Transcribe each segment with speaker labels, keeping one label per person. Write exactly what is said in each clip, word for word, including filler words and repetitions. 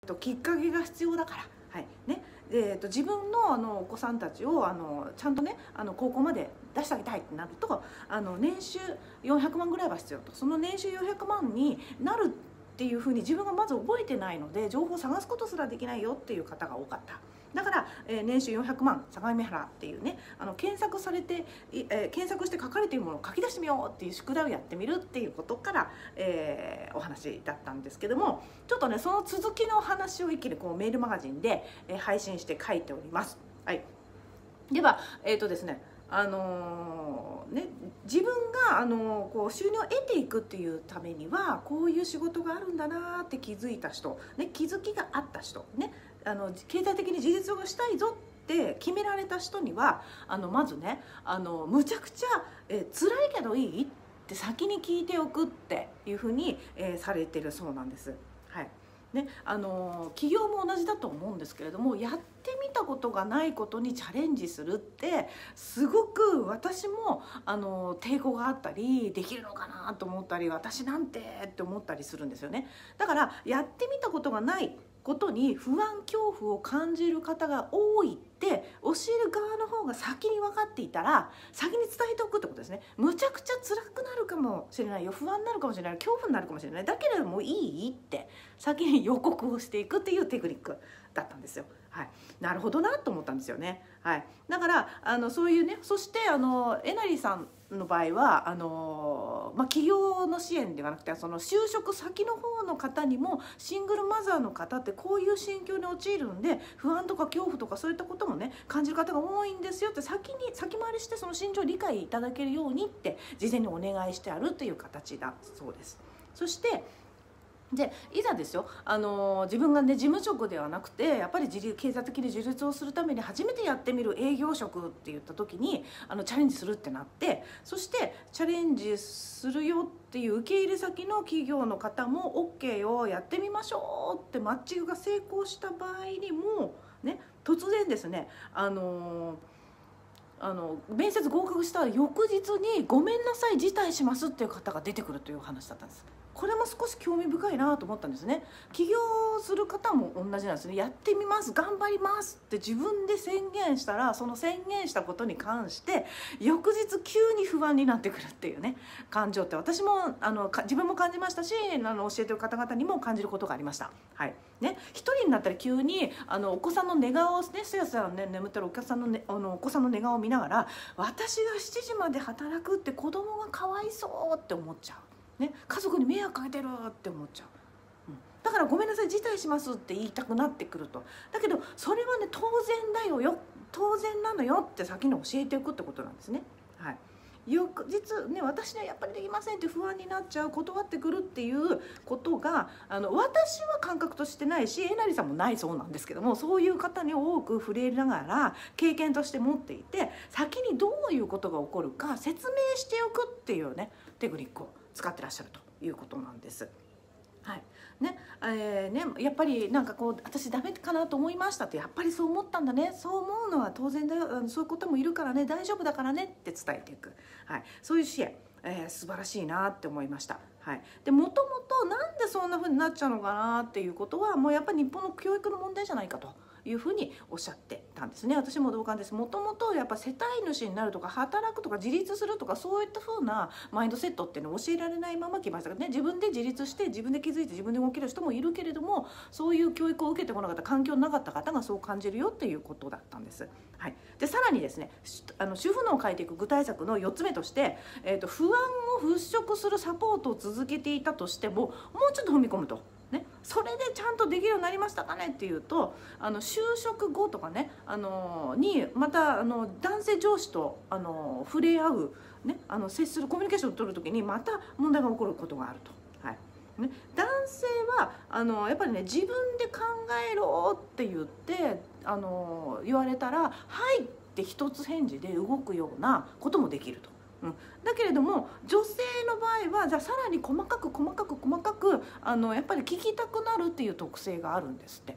Speaker 1: ときっかけが必要だから、はいねえー、と自分のあのお子さんたちをあのちゃんとねあの高校まで出してあげたいってなるとあの年収よんひゃくまんぐらいは必要と、その年収よんひゃくまんになるっていうふうに自分がまず覚えてないので情報を探すことすらできないよっていう方が多かった。だから、えー、年収よんひゃくまん相模原っていうねあの検索されて、えー、検索して書かれているものを書き出してみようっていう宿題をやってみるっていうことから、えー、お話だったんですけども、ちょっとねその続きの話を一気にこうメールマガジンで、えー、配信して書いております。はい、ではえっ、ー、とですねあのー、ね自分が、あのー、こう収入を得ていくっていうためにはこういう仕事があるんだなって気づいた人、ね、気づきがあった人ね、あの経済的に自立をしたいぞって決められた人にはあのまずねあのむちゃくちゃ、えー、辛いけどいいって先に聞いておくっていうふうに、えー、されてるそうなんです。はいね、あの企業も同じだと思うんですけれども、やってみたことがないことにチャレンジするってすごく私もあの抵抗があったり、できるのかなと思ったり、私なんてって思ったりするんですよね。だからやってみたことがないことに不安恐怖を感じる方が多いって教える側の方が先に分かっていたら先に伝えておくってことですね。むちゃくちゃ辛くなるかもしれないよ、不安になるかもしれない、恐怖になるかもしれない、だけれどもいいって先に予告をしていくっていうテクニックだったんですよ。はい、なるほどなと思ったんですよね。はい、だからあのそういうね、そしてあのえなりさんの場合はあの、まあ、企業の支援ではなくてその就職先の方の方にもシングルマザーの方ってこういう心境に陥るんで不安とか恐怖とかそういったこともね感じる方が多いんですよって先に先回りしてその心情を理解いただけるようにって事前にお願いしてあるという形だそうです。そしてでいざですよ、あの自分がね事務職ではなくてやっぱり自立経済的に自立をするために初めてやってみる営業職って言った時にあのチャレンジするってなって、そしてチャレンジするよっていう受け入れ先の企業の方も OK よやってみましょうってマッチングが成功した場合にもね突然ですねあのあの面接合格した翌日にごめんなさい辞退しますっていう方が出てくるという話だったんです。これも少し興味深いなと思ったんですね。起業する方も同じなんですね。やってみます頑張りますって自分で宣言したらその宣言したことに関して翌日急に不安になってくるっていうね感情って私もあの自分も感じましたし、あの教えてる方々にも感じることがありました。はいね、一人になったら急にあのお子さんの寝顔をねすやすや、ね、眠ってるお客さんの、ね、あのお子さんの寝顔を見ながら私がしちじまで働くって子供がかわいそうって思っちゃう。ね、家族に迷惑かけてるって思っちゃう、うん、だからごめんなさい辞退しますって言いたくなってくると。だけどそれはね当然だよよ当然なのよって先に教えておくってことなんですね。はい、翌日ね私にはやっぱりできませんって不安になっちゃう、断ってくるっていうことがあの私は感覚としてないしえなりさんもないそうなんですけども、そういう方に多く触れながら経験として持っていて先にどういうことが起こるか説明しておくっていうねテクニックを使ってらっしゃるということなんです。はいねえー、ねやっぱりなんかこう私ダメかなと思いましたってやっぱりそう思ったんだね、そう思うのは当然だよ、そういうこともいるからね大丈夫だからねって伝えていく、はい、そういう支援、えー、素晴らしいなって思いました。はい、でもともとなんでそんな風になっちゃうのかなっていうことはもうやっぱり日本の教育の問題じゃないかというふうにおっしゃってたんですね。私も同感です。もともとやっぱ世帯主になるとか働くとか自立するとかそういったふうなマインドセットっていうのを教えられないまま来ましたからね。自分で自立して自分で気づいて自分で動ける人もいるけれどもそういう教育を受けてこなかった環境なかった方がそう感じるよっていうことだったんです。はい、でさらにですねあの主婦のを変えていく具体策のよっつめとして、えーと、不安を払拭するサポートを続けていたとしてももうちょっと踏み込むと。ね、それでちゃんとできるようになりましたかねっていうとあの就職後とかねあのにまたあの男性上司とあの触れ合う、ね、あの接するコミュニケーションを取る時にまた問題が起こることがあると。はいね、男性はあのやっぱりね自分で考えろって言ってあの言われたら「はい」って一つ返事で動くようなこともできると。うん、だけれども女性の場合はじゃあさらに細かく細かく細かくあのやっぱり聞きたくなるっていう特性があるんですって。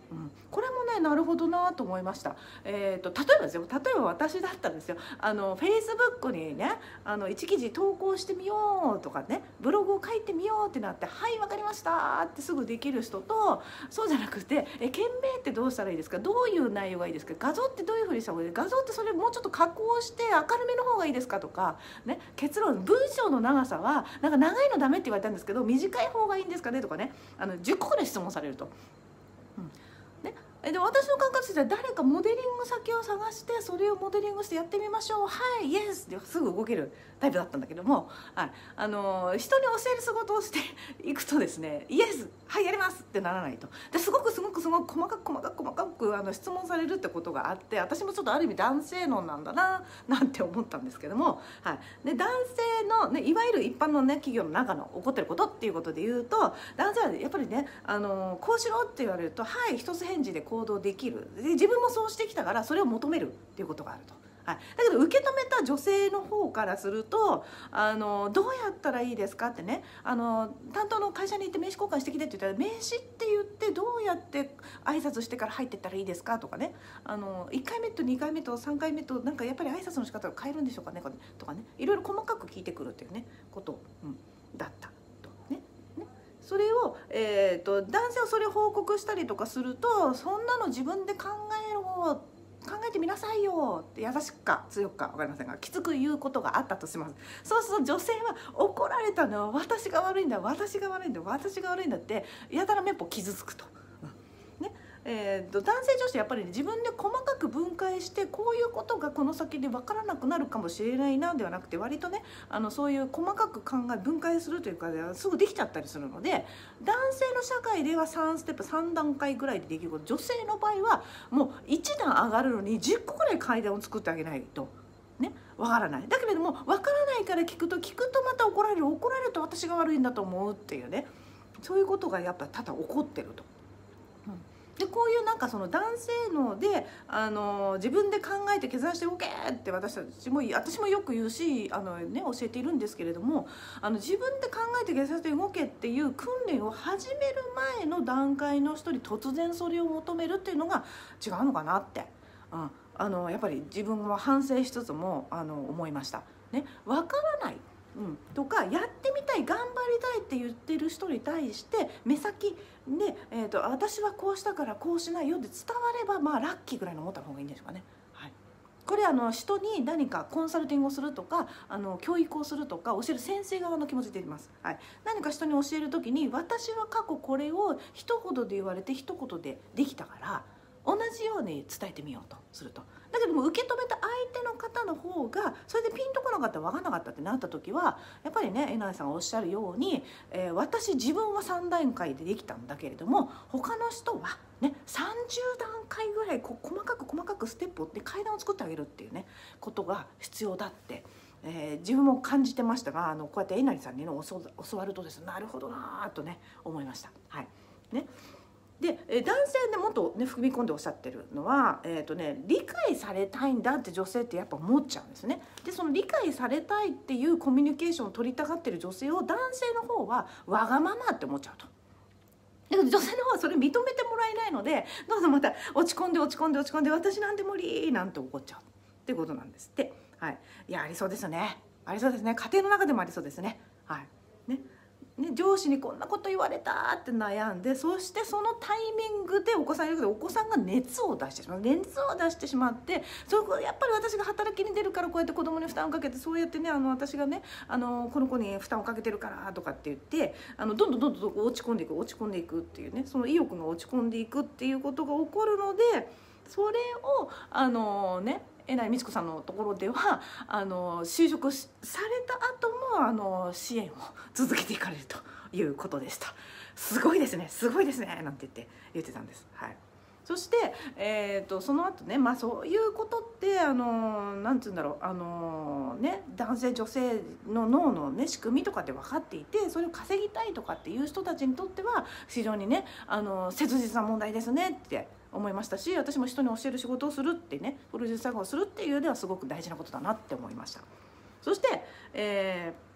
Speaker 1: うん、これもねなるほどなと思いました。えーと、例えばですよ、例えば私だったんですよ、あのフェイスブックにねあのいち記事投稿してみようとかね、ブログを書いてみようってなって「はい分かりました」ってすぐできる人と、そうじゃなくて「え件名ってどうしたらいいですか、どういう内容がいいですか、画像ってどういうふうにした方がいいですか、画像ってそれもうちょっと加工して明るめの方がいいですか」とかね、結論文章の長さはなんか長いのダメって言われたんですけど短い方がいいんですかねとかね、あのじゅっこぐらい質問されると。うんね、で私の感覚としては誰かモデリング先を探してそれをモデリングしてやってみましょう、はいイエスですぐ動けるタイプだったんだけども、はい、あの人に教える仕事をしていくとですね、イエスはいやりますってならないと。ですごくすごくすごく細かく細かく細かくあの質問されるってことがあって、私もちょっとある意味男性論なんだななんて思ったんですけども、はい、で男性の、ね、いわゆる一般の、ね、企業の中の起こってることっていうことで言うと、男性はやっぱりねあのこうしろって言われるとはい一つ返事で行動できる、で自分もそうしてきたからそれを求めるっていうことがあると。はい、だけど受け止めた女性の方からするとあのどうやったらいいですかってね、あの担当の会社に行って名刺交換してきてって言ったら、名刺って言ってどうやって挨拶してから入ってったらいいですかとかね、あのいっかいめとにかいめとさんかいめとなんかやっぱり挨拶の仕方が変えるんでしょうかねとかね、いろいろ細かく聞いてくるっていうねこと、うん、だったとね。ねそれを、えーと、男性はそれを報告したりとかすると、そんなの自分で考えろって考えてみなさいよって優しくか強くか分かりませんがきつく言うことがあったとします。そうすると女性は怒られたのは私が悪いんだ私が悪いんだ私が悪いんだってやたらめっぽ傷つくと。うんねえー、と男性女子やっぱり、ね、自分で細かく分解してこういうことがこの先で分からなくなるかもしれないなではなくて、割とねあのそういう細かく考え分解するというかすぐできちゃったりするので、男性の社会ではさんステップさん段階ぐらいでできること、女性の場合はもういち段上がるのにじゅっこぐらい階段を作ってあげないと。ね、分からない。だけれども分からないから聞くと聞くとまた怒られる怒られると私が悪いんだと思うっていうね、そういうことがやっぱ多々起こってると。うんでこういうなんかその男性脳であの自分で考えて決断して動けって私たちも私もよく言うしあの、ね、教えているんですけれども、あの自分で考えて決断して動けっていう訓練を始める前の段階の人に突然それを求めるっていうのが違うのかなって、うん、あのやっぱり自分は反省しつつもあの思いました。ね、分からないうん、とかやってみたい頑張りたいって言ってる人に対して目先で、えーと、私はこうしたからこうしないよって伝わればまあラッキーぐらいの思った方がいいんでしょうかね。はい、これあの人に何かコンサルティングをするとかあの教育をするとか教える先生側の気持ちで言います。はい、何か人に教える時に私は過去これを一言で言われて一言でできたから同じように伝えてみようとすると。だけども受け止めた相手の方の方がそれでピンとこなかった分からなかったってなった時はやっぱりねえなりさんがおっしゃるように、えー、私自分はさん段階でできたんだけれども他の人はねさんじゅう段階ぐらいこう細かく細かくステップをって階段を作ってあげるっていうねことが必要だって、えー、自分も感じてましたが、あのこうやってえなりさんに、ね、教わるとですね、なるほどなとね思いました。はいねで男性でもっと、ね、踏み込んでおっしゃってるのは、えーとね、理解されたいんだって女性ってやっぱ思っちゃうんですね。でその理解されたいっていうコミュニケーションを取りたがってる女性を男性の方はわがままって思っちゃうと。だけど女性の方はそれ認めてもらえないのでどうぞまた落ち込んで落ち込んで落ち込んで私なんて無理なんて怒っちゃうってことなんですって。はい、いやありそうですよね。ありそうですね。家庭の中でもありそうですね。はいねね、上司にこんなこと言われたって悩んで、そしてそのタイミングでお子さんいるけどお子さんが熱を出してしまう熱を出してしまってそれやっぱり私が働きに出るからこうやって子供に負担をかけてそうやってねあの私がねあのこの子に負担をかけてるからとかって言ってあのどんどんどんどん落ち込んでいく落ち込んでいくっていうねその意欲が落ち込んでいくっていうことが起こるので、それをあのねえなりみちこさんのところではあの就職された後もあの支援を続けていかれるということでした。すごいですねすごいですねなんて言って言ってたんです。はい、そして、えー、とその後ね、まあ、そういうことってあのなんて言うんだろうあの、ね、男性女性の脳の、ね、仕組みとかで分かっていてそれを稼ぎたいとかっていう人たちにとっては非常にねあの切実な問題ですねって思いましたし、私も人に教える仕事をするってねプロデュース作業をするっていう上ではすごく大事なことだなって思いました。そして、えー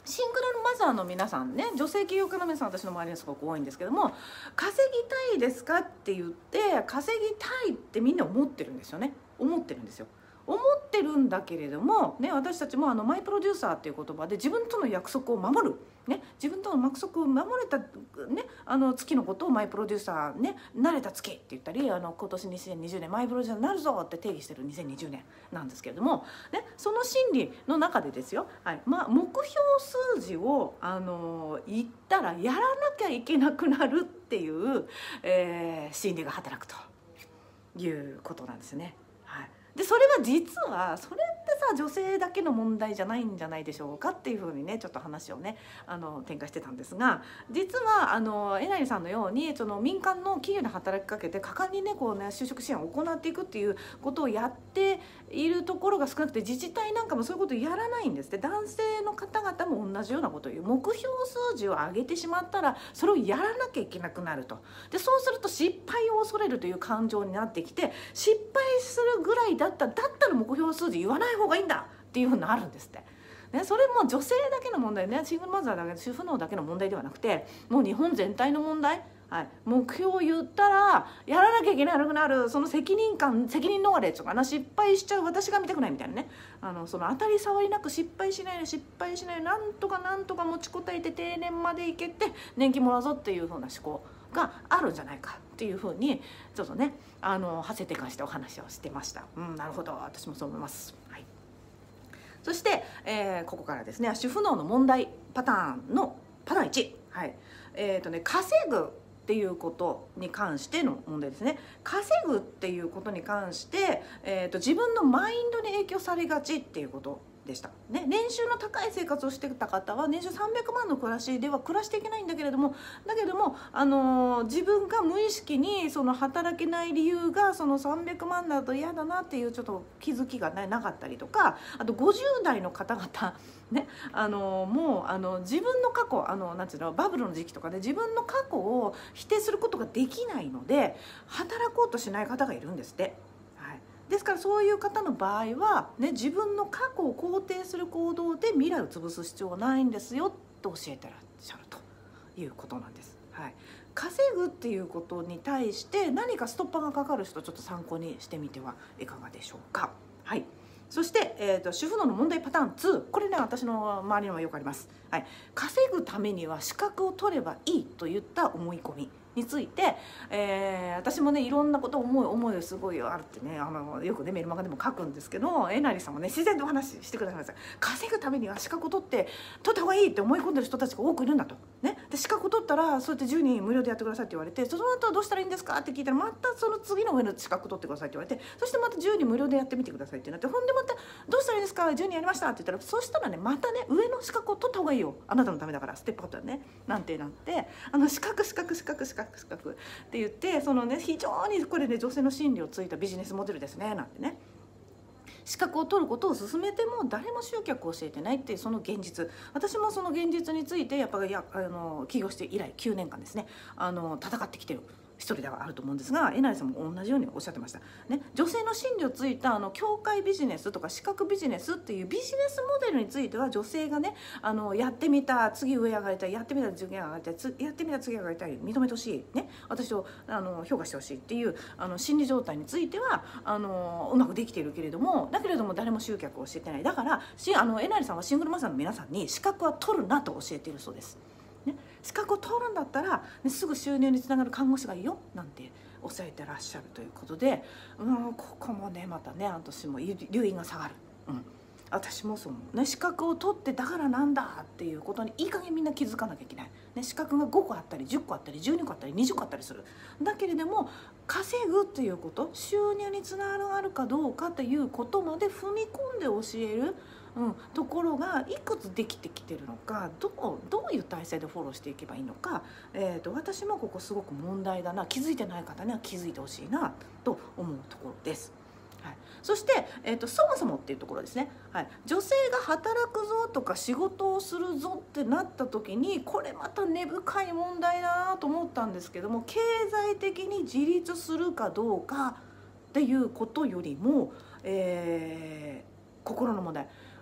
Speaker 1: シングルマザーの皆さんね、女性起業家の皆さん、私の周りにすごく多いんですけども、稼ぎたいですかって言って稼ぎたいってみんな思ってるんですよね。思ってるんですよ。思ってるんだけれども、ね、私たちもあのマイプロデューサーっていう言葉で自分との約束を守る、ね、自分との約束を守れた、ね、あの月のことをマイプロデューサー、ね、慣れた月って言ったり、あの今年にせんにじゅうねんマイプロデューサーになるぞって定義してるにせんにじゅうねんなんですけれども、ね、その心理の中でですよ、はい、まあ、目標数字をあの言ったらやらなきゃいけなくなるっていう、えー、心理が働くということなんですね。はい、でそれは実はそれってさ、女性だけの問題じゃないんじゃないでしょうかっていうふうにね、ちょっと話をねあの展開してたんですが、実はあのえなりさんのようにその民間の企業に働きかけて果敢にねこうね就職支援を行っていくっていうことをやっているところが少なくて、自治体なんかもそういうことをやらないんですって。男性の方々も同じようなことを言う。目標数字を上げてしまったらそれをやらなきゃいけなくなると。でそうすると失敗を恐れるという感情になってきて、失敗するぐらいだったらだったら目標数字言わない方がいいんだっていうふうになるんですって。ね、それも女性だけの問題ね、シングルマザーだけ、主婦能だけの問題ではなくて、もう日本全体の問題。はい、目標を言ったらやらなきゃいけなくなる、その責任感、責任逃れとかな、失敗しちゃう私が見たくないみたいなね、あのその当たり障りなく失敗しないで失敗しないでなんとかなんとか持ちこたえて定年までいけて年金もらうぞっていうふうな思考があるんじゃないかっていうふうにちょっとねあの派生転換してお話をしてました。うん、なるほど、私もそう思います。はい、そして、えー、ここからですね、主婦能の問題パターンのパターンいち、はい、えっ、ー、とね稼ぐっていうことに関しての問題ですね。稼ぐっていうことに関して、えー、と自分のマインドに影響されがちっていうことでした、ね、年収の高い生活をしてた方は年収さんびゃくまんの暮らしでは暮らしていけないんだけれども、だけども、あのー、自分が無意識にその働けない理由がそのさんびゃくまんだと嫌だなっていうちょっと気づきが、ね、なかったりとか、あとごじゅう代の方々ね、あのもうあの自分の過去、あのなんていうの、バブルの時期とかで自分の過去を否定することができないので働こうとしない方がいるんですって。はい、ですからそういう方の場合は、ね、自分の過去を肯定する行動で未来を潰す必要はないんですよと教えてらっしゃるということなんです。はい、稼ぐっていうことに対して何かストッパーがかかる人、ちょっと参考にしてみてはいかがでしょうか。はい、そして、えーと、主婦能の問題パターンに、これね私の周りにはよくあります。はい、稼ぐためには資格を取ればいいといった思い込みについて、えー、私もねいろんなこと思い思いすごいあるってね、あのよくねメルマガでも書くんですけど、えなりさんもね自然とお話ししてくださいました。稼ぐためには資格を取って取った方がいいって思い込んでる人たちが多くいるんだと、ね、で資格を取ったらそうやってじゅうにん無料でやってくださいって言われて、その後どうしたらいいんですかって聞いたら、またその次の上の資格取ってくださいって言われて、そしてまたじゅうにん無料でやってみてくださいってなって、ほんでまたどうしたらいいですか、じゅうにんやりましたって言ったら、そしたらねまたね上の資格を取った方がいいよ、あなたのためだから、ステップアップだねなんてなって、あの資格資格資格資格資格って言って、そのね非常にこれね女性の心理をついたビジネスモデルですねなんてね、資格を取ることを勧めても誰も集客を教えてないっていうその現実、私もその現実についてやっぱりやあの起業して以来きゅうねんかんですね、あの戦ってきてる一人ではあると思うんですが、えなりさんも同じようにおっしゃってました、ね、女性の心理をついたあの協会ビジネスとか資格ビジネスっていうビジネスモデルについては、女性がねあのやってみた、次上上がりたい、やってみた次上がりたい、つやってみた次上がりたい、認めてほしい、ね、私をあの評価してほしいっていうあの心理状態についてはあのうまくできているけれども、だけれども誰も集客を教えてない。だからしあのえなりさんはシングルマザーの皆さんに資格は取るなと教えているそうです。ね、資格を取るんだったら、ね、すぐ収入につながる看護師がいいよなんておっしゃってらっしゃるということで、うん、ここもねまたね私も留飲が下がる、うん、私もそう、ね、資格を取ってだからなんだっていうことにいい加減みんな気づかなきゃいけない、ね、資格がごこあったりじゅっこあったりじゅうにこあったりにじゅっこあったりする。だけれども稼ぐっていうこと、収入につながるかどうかっていうことまで踏み込んで教える、うん、ところがいくつできてきてるのか、どうどういう体制でフォローしていけばいいのか、えーと、私もここすごく問題だな、気づいてない方には気づいてほしいなと思うところです。はい、そして、えーと、そもそもっていうところですね、はい、女性が働くぞとか仕事をするぞってなった時に、これまた根深い問題だなと思ったんですけども、経済的に自立するかどうかっていうことよりも、えー、心の問題、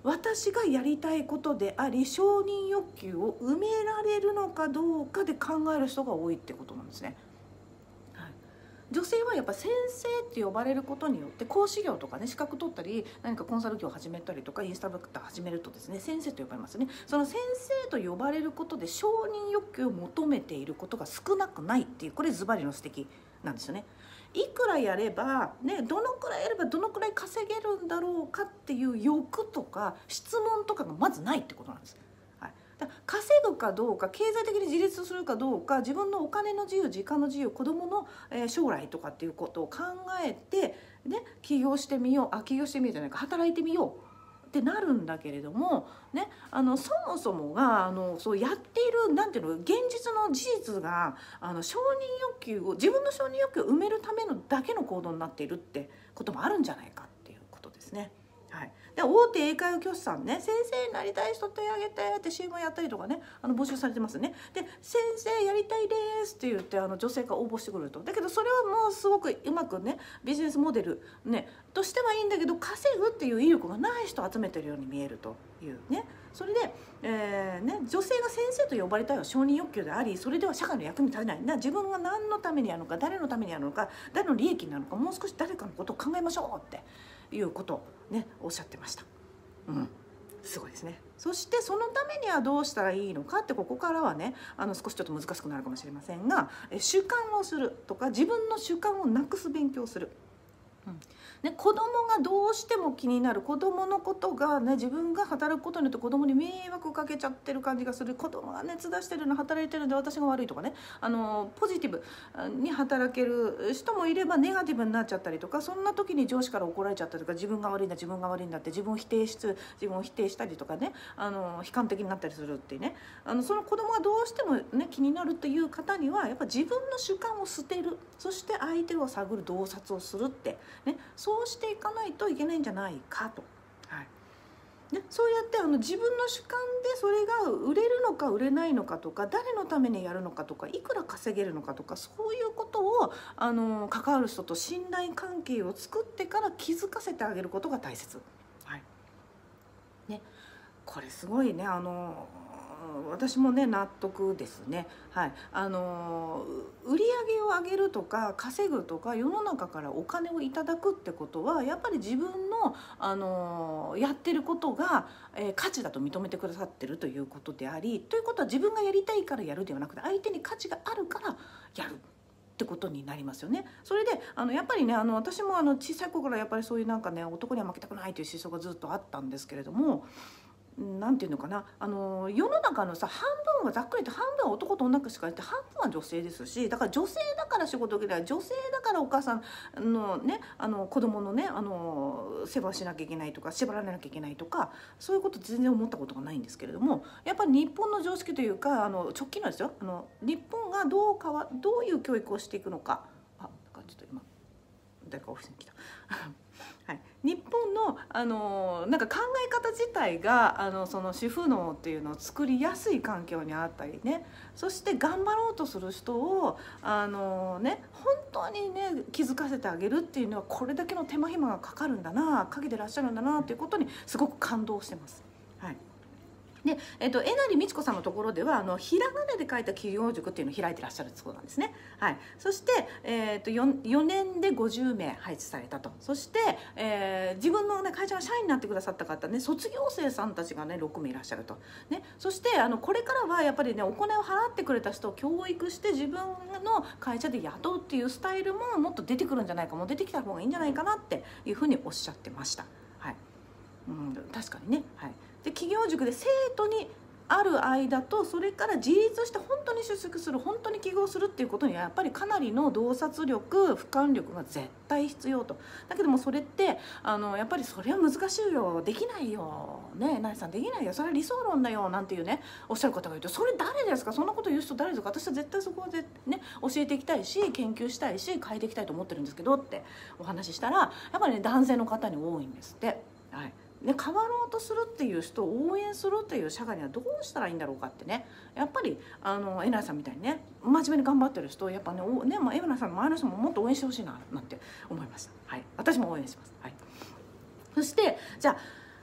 Speaker 1: 私がやりたいことであり承認欲求を埋められるのかどうかで考える人が多いってことなんですね。女性はやっぱ先生って呼ばれることによって講師業とかね、資格取ったり何かコンサル業を始めたりとかインスタグラム始めるとですね、先生と呼ばれますね。その先生と呼ばれることで承認欲求を求めていることが少なくないっていう、これズバリの指摘なんですよね。いくらやればね、どのくらいやればどのくらい稼げるんだろうかっていう欲とか質問とかがまずないってことなんです。稼ぐかどうか、経済的に自立するかどうか、自分のお金の自由、時間の自由、子どもの将来とかっていうことを考えて、ね、起業してみよう、あ起業してみようじゃないか、働いてみようってなるんだけれども、ね、あのそもそもがあのそうやっているなんていうの、現実の事実があの承認欲求を、自分の承認欲求を埋めるためのだけの行動になっているってこともあるんじゃないかっていうことですね。はい、で大手英会話教師さんね、先生になりたい人手挙げてって シーエム やったりとかね、あの募集されてますね。で先生やりたいですって言ってあの女性が応募してくると、だけどそれはもうすごくうまくねビジネスモデルねとしてはいいんだけど、稼ぐっていう意欲がない人を集めてるように見えるというね。それで、えーね、女性が先生と呼ばれたいは承認欲求であり、それでは社会の役に立てないな、自分が何のためにやるのか、誰のためにやるのか、誰の利益になるのか、もう少し誰かのことを考えましょうっていうことをねおっしゃってました。うん、すごいですね。そしてそのためにはどうしたらいいのかって、ここからはねあの少しちょっと難しくなるかもしれませんが、え主観をするとか自分の主観をなくす勉強をする。うんね、子供がどうしても気になる、子供のことが、ね、自分が働くことによって子供に迷惑をかけちゃってる感じがする、子供が熱出してるの働いてるので私が悪いとかね、あのポジティブに働ける人もいればネガティブになっちゃったりとか、そんな時に上司から怒られちゃったりとか、自分が悪いんだ自分が悪いんだって自分を否定し自分を否定したりとかね、あの悲観的になったりするっていうね、あのその子供がどうしても、ね、気になるという方にはやっぱ自分の主観を捨てる、そして相手を探る洞察をするって、ね、そうしていかないといけないんじゃないかと。はいでそうやってあの自分の主観でそれが売れるのか売れないのかとか、誰のためにやるのかとか、いくら稼げるのかとか、そういうことをあの関わる人と信頼関係を作ってから気づかせてあげることが大切。はいね、これすごいね、あの私もね納得ですね。はい、あの売り上げを上げるとか稼ぐとか、世の中からお金をいただくってことはやっぱり自分の、あのやってることが、えー、価値だと認めてくださってるということであり、ということは自分がやりたいからやるではなくて、相手に価値があるからやるってことになりますよね。それであのやっぱりね、あの私もあの小さい頃からやっぱりそういうなんかね、男には負けたくないという思想がずっとあったんですけれども、なんていうのかな、あの世の中のさ、半分はざっくりと半分は男と女しかいて、半分は女性ですし、だから女性だから仕事を受けない、女性だからお母さんのね、あの子供のね、あの世話しなきゃいけないとか、縛られなきゃいけないとか、そういうこと全然思ったことがないんですけれども、やっぱり日本の常識というか、あの直近のですよ、あの日本がどう変わどういう教育をしていくのか、あ、なんかちょっと今誰かオフィスに来た。はい、日本の、あのなんか考え方自体があのその主婦脳っていうのを作りやすい環境にあったりね、そして頑張ろうとする人をあの、ね、本当にね気づかせてあげるっていうのは、これだけの手間暇がかかるんだな、かけてらっしゃるんだなということにすごく感動してます。はいでえっと、えなりみちこさんのところではあのひらがなで書いた企業塾っていうのを開いてらっしゃるそうなんですね。はい、そして、えー、っと 4, よねんでごじゅうめい配置されたと。そして、えー、自分の、ね、会社が社員になってくださった方ね、卒業生さんたちがねろくめいいらっしゃると、ね、そしてあのこれからはやっぱりねお金を払ってくれた人を教育して自分の会社で雇うっていうスタイルももっと出てくるんじゃないか、もう出てきた方がいいんじゃないかなっていうふうにおっしゃってました。はいうん、確かにね、はい、で企業塾で生徒にある間と、それから自立して本当に出席する、本当に起業するっていうことにはやっぱりかなりの洞察力、俯瞰力が絶対必要と。だけどもそれってあのやっぱりそれは難しいよ、できないよね、なえさんできないよ、それは理想論だよなんていうねおっしゃる方がいると、それ誰ですか、そんなこと言う人誰ですか、私は絶対そこでね教えていきたいし、研究したいし、変えていきたいと思ってるんですけどってお話ししたら、やっぱりね男性の方に多いんですって。はいね、変わろうとするっていう人を応援するっていう社会にはどうしたらいいんだろうかってね、やっぱりあのえなりさんみたいにね真面目に頑張ってる人、やっぱねおね、まあ、えなりさんの周りの人ももっと応援してほしいななんて思いました。はい、私も応援します。はい、そしてじゃあ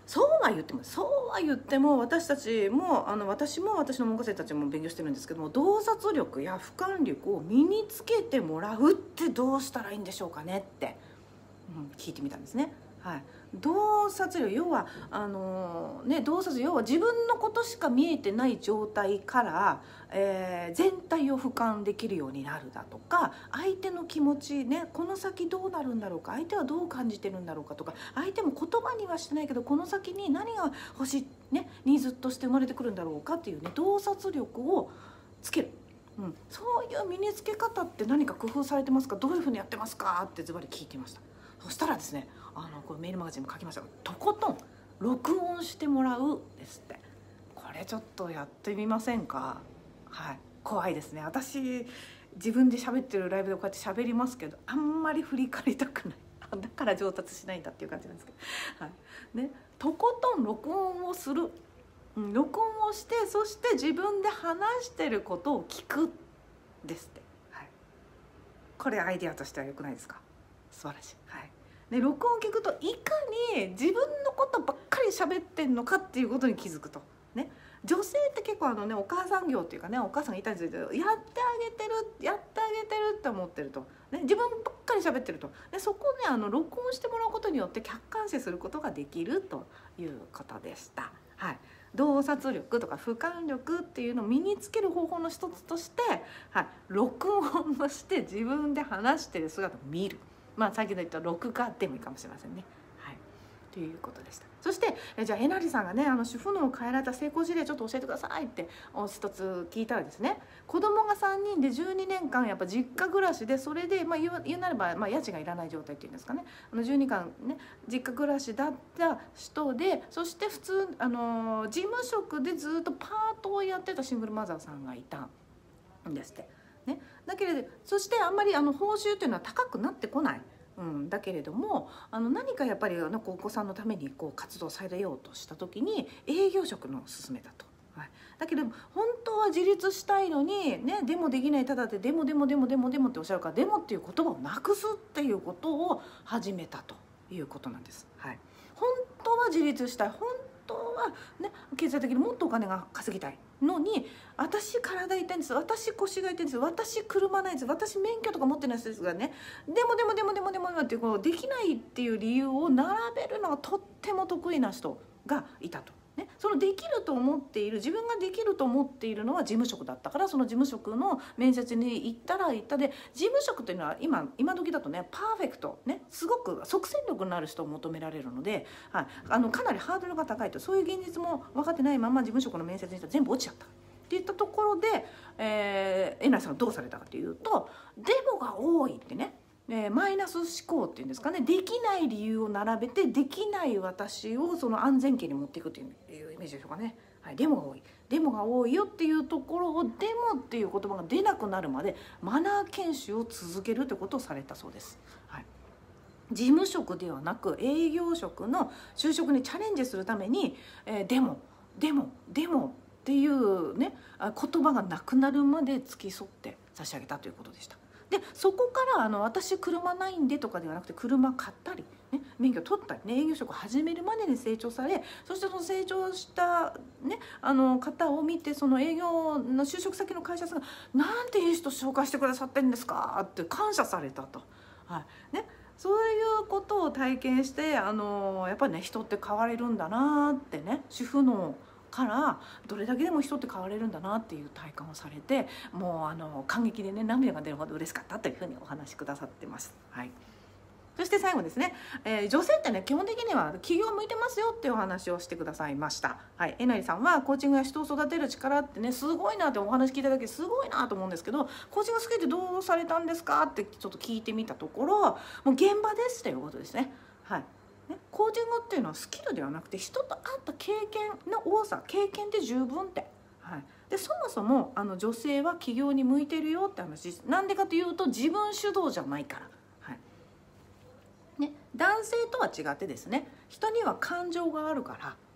Speaker 1: そうは言ってもそうは言っても私たちもあの私も私の門下生たちも勉強してるんですけども、洞察力や俯瞰力を身につけてもらうってどうしたらいいんでしょうかねって、うん、聞いてみたんですね。はい、洞察力、要はあのー、ね洞察要は自分のことしか見えてない状態から、えー、全体を俯瞰できるようになるだとか、相手の気持ちね、この先どうなるんだろうか、相手はどう感じてるんだろうかとか、相手も言葉にはしてないけどこの先に何が欲しいねニーズとして生まれてくるんだろうかっていうね洞察力をつける。うん、そういう身につけ方って何か工夫されてますか、どういうふうにやってますかってズバリ聞いてみました。そしたらですね、あのこれメールマガジンも書きましたが、とことん録音してもらうですって。これちょっとやってみませんか。はい、怖いですね。私自分で喋ってるライブでこうやって喋りますけど、あんまり振り返りたくないだから上達しないんだっていう感じなんですけど、はいね、とことん録音をする、うん、録音をして、そして自分で話してることを聞くですって、はい、これアイデアとしては良くないですか。素晴らしい。はい、で録音を聞くといかに自分のことばっかり喋ってんのかっていうことに気づくとね。女性って結構あのねお母さん業っていうかね、お母さんがいたりするとやってあげてるやってあげてるって思ってると、ね、自分ばっかり喋ってると、でそこをねあの録音してもらうことによって客観視することができるということでした。はい、洞察力とか俯瞰力っていうのを身につける方法の一つとして、はい、録音をして自分で話してる姿を見る、まあ先ほど言った録画でもいいかもしれませんね。はい、ということでした。そしてえじゃあえなりさんがねあの主婦のを変えられた成功事例ちょっと教えてくださいって一つ聞いたらですね、子供がさんにんでじゅうにねんかんやっぱ実家暮らしで、それでまあ言う言うなれば、まあ、家賃がいらない状態っていうんですかね、あのじゅうにねんかんね実家暮らしだった人で、そして普通あの事務職でずっとパートをやってたシングルマザーさんがいたんですって。ね、だけれどそしてあんまりあの報酬というのは高くなってこない。うん、だけれどもあの何かやっぱりあのお子さんのためにこう活動されようとした時に営業職の勧めだと。はい、だけど本当は自立したいのに、ね、でもできない、ただででもでもでもでもでもっておっしゃるから、でもっていう言葉をなくすっていうことを始めたということなんです。はい、本当は自立したい、本当は、ね、経済的にもっとお金が稼ぎたいのに、私体痛いんです、私腰が痛いんです、私車ないんです、私免許とか持ってないですがね、でもでもでもでもでもってこうできないっていう理由を並べるのがとっても得意な人がいたと。ね、そのできると思っている、自分ができると思っているのは事務職だったから、その事務職の面接に行ったら行ったで、事務職というのは今今時だとねパーフェクト、ね、すごく即戦力のある人を求められるので、はい、あのかなりハードルが高いと、そういう現実も分かってないまま事務職の面接に行ったら全部落ちちゃったっていったところで、えー、えなりさんはどうされたかというと、デモが多いってね、えー、マイナス思考っていうんですかね、できない理由を並べてできない私をその安全圏に持っていくというイメージでしょうかね。はい、デモが多いデモが多いよっていうところを、デモっていう言葉が出なくなるまでマナー研修を続けるということをされたそうです。はい、事務職ではなく営業職の就職にチャレンジするために、えー、デモデモデモっていうね言葉がなくなるまで付き添って差し上げたということでした。でそこからあの私車ないんでとかではなくて、車買ったり、ね、免許取ったり、ね、営業職を始めるまでに成長され、そしてその成長した、ね、あの方を見て、その営業の就職先の会社さんが「なんていい人紹介してくださってるんですか」って感謝されたと。はいね、そういうことを体験して、あのやっぱりね人って変われるんだなってね、主婦のからどれだけでも人って変われるんだなっていう体感をされて、もうあの感激でね涙が出るほど嬉しかったというふうにお話しくださってます。はい、そして最後ですね、えー、女性ってね基本的には企業向いてますよっていうお話をしてくださいました。はい、えなりさんはコーチングや人を育てる力ってねすごいなってお話聞いただけすごいなと思うんですけど、コーチングスキルってどうされたんですかってちょっと聞いてみたところ、もう現場ですということですね。はいね、コーチングっていうのはスキルではなくて人と会った経験の多さ、経験で十分って、はい、でそもそもあの女性は起業に向いてるよって話です。なんでかというと自分主導じゃないから、はいね、男性とは違ってですね、人には感情があるから、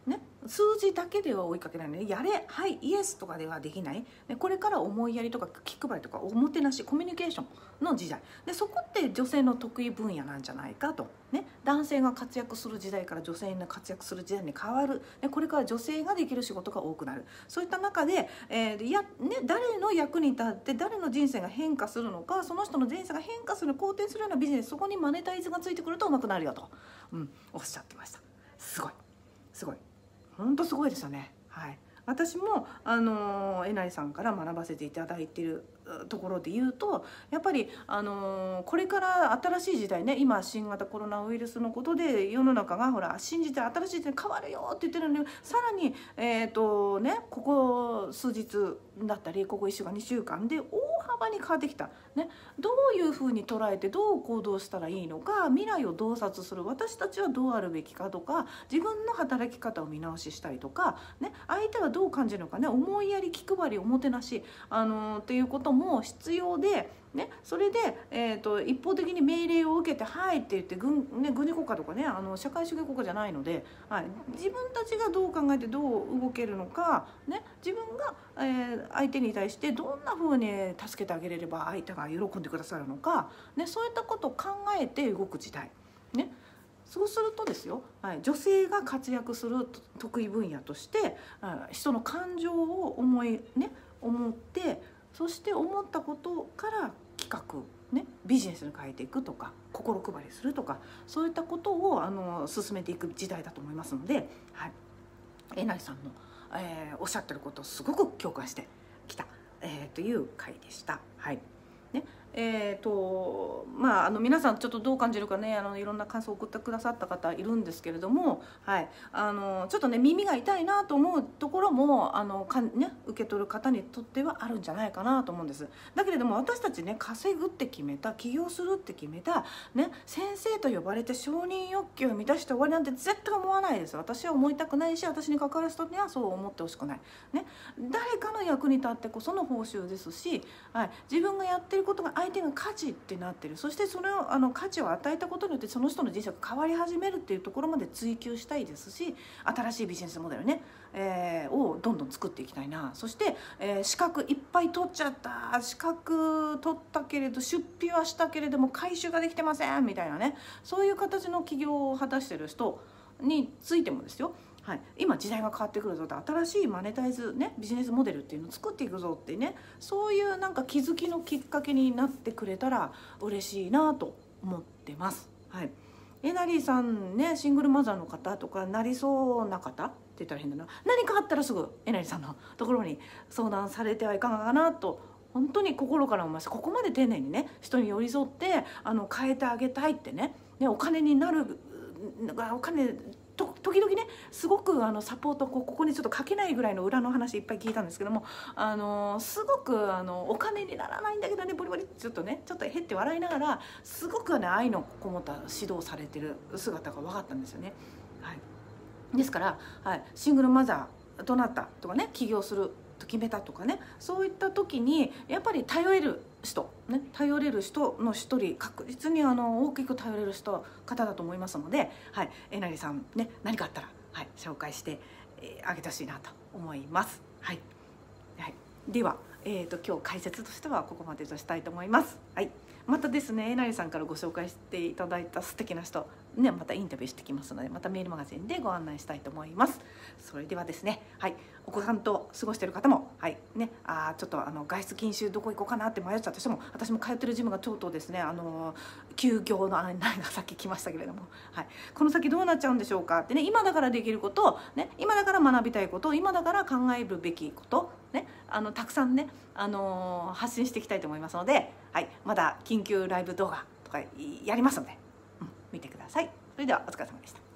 Speaker 1: ね、数字だけでは追いかけないので、やれ、はい、イエスとかではできない。でこれから思いやりとか気配りとかおもてなし、コミュニケーションの時代で、そこって女性の得意分野なんじゃないかと、ね、男性が活躍する時代から女性が活躍する時代に変わる。でこれから女性ができる仕事が多くなる。そういった中で、えーやね、誰の役に立って誰の人生が変化するのか、その人の人生が変化する、好転するようなビジネス、そこにマネタイズがついてくるとうまくなるよと、うん、おっしゃってました。すごいすごい、本当すごいですよね。はい、私もあのえなりさんから学ばせていただいているところで言うと、やっぱりあのこれから新しい時代ね、今新型コロナウイルスのことで世の中がほら信じて新しい時代変わるよって言ってるのに、さらにえっとね、ここ数日だったりここいっしゅうかんにしゅうかんで大幅に変わってきた、ね、どういうふうに捉えてどう行動したらいいのか、未来を洞察する私たちはどうあるべきかとか、自分の働き方を見直ししたりとか、ね、相手はどう感じるのかね、思いやり気配りおもてなし、あのー、っていうことも必要で、ね、それで、えー、と一方的に命令を受けて「はい」って言って軍、ね、軍事国家とかね、あの社会主義国家じゃないので、はい、自分たちがどう考えてどう動けるのか、ね、自分が、えー、相手に対してどんなふうに助けてあげれれば相手が喜んでくださるのか、ね、そういったことを考えて動く時代、ね、そうするとですよ、はい、女性が活躍する得意分野として、人の感情を思い、ね、思って、そして思ったことから企画、ね、ビジネスに変えていくとか、心配りするとか、そういったことをあの進めていく時代だと思いますので、はい、えなりさんの、えー、おっしゃってることをすごく共感してきた、えー、という回でした。はいね、えーとまあ、あの皆さんちょっとどう感じるかね、あのいろんな感想を送ってくださった方いるんですけれども、はい、あのちょっとね耳が痛いなと思うところもあのか、ね、受け取る方にとってはあるんじゃないかなと思うんです。だけれども私たちね、稼ぐって決めた、起業するって決めた、ね、先生と呼ばれて承認欲求を満たして終わりなんて絶対思わないです。私は思いたくないし、私に関わる人にはそう思ってほしくない、ね、誰かの役に立ってこその報酬ですし、はい、自分がやってることが相手が価値ってなってる、そしてそれをあの価値を与えたことによってその人の人生が変わり始めるっていうところまで追求したいですし、新しいビジネスモデルね、えー、をどんどん作っていきたいな。そして、えー、資格いっぱい取っちゃった、資格取ったけれど出費はしたけれども回収ができてませんみたいなね、そういう形の起業を果たしてる人についてもですよ、はい、今時代が変わってくるぞと、新しいマネタイズ、ね、ビジネスモデルっていうのを作っていくぞってね、そういうなんか気づきのきっかけになってくれたら嬉しいなと思ってます。はい、えなりさんね、シングルマザーの方とかなりそうな方って言ったら変だな、何かあったらすぐえなりさんのところに相談されてはいかがかなと本当に心から思います。ここまで丁寧にね人に寄り添ってあの変えてあげたいってね、ね、お金になるお金と時々ねすごくあのサポートここにちょっと書けないぐらいの裏の話いっぱい聞いたんですけども、あのすごくあのお金にならないんだけどね、ボリボリちょっとねちょっとへって笑いながらすごくね愛のこもった指導されてる姿が分かったんですよね。はい、ですから、はい、シングルマザーとなったとかね、起業すると決めたとかね、そういった時にやっぱり頼れる人、ね、頼れる人の一人、確実にあの大きく頼れる人方だと思いますので、はい、えなりさんね、何かあったら、はい、紹介してあげてほしいなと思います。はいはい、では、えーと、今日解説としてはここまでとしたいと思います。はい、またですね、えなりさんからご紹介していただいた素敵な人、ね、またインタビューしてきますので、またメールマガジンでご案内したいと思います。それではですね、はい、お子さんと過ごしている方も、はいね、あちょっとあの外出禁止どこ行こうかなって迷っちゃった人も、私も通ってるジムがとうとうですね、あの休業の案内がさっき来ましたけれども、はい、この先どうなっちゃうんでしょうかってね、今だからできること、ね、今だから学びたいこと、今だから考えるべきこと、ね、あのたくさんね、あのー、発信していきたいと思いますので、はい、まだ緊急ライブ動画とかやりますので、うん、見てください。それではお疲れ様でした。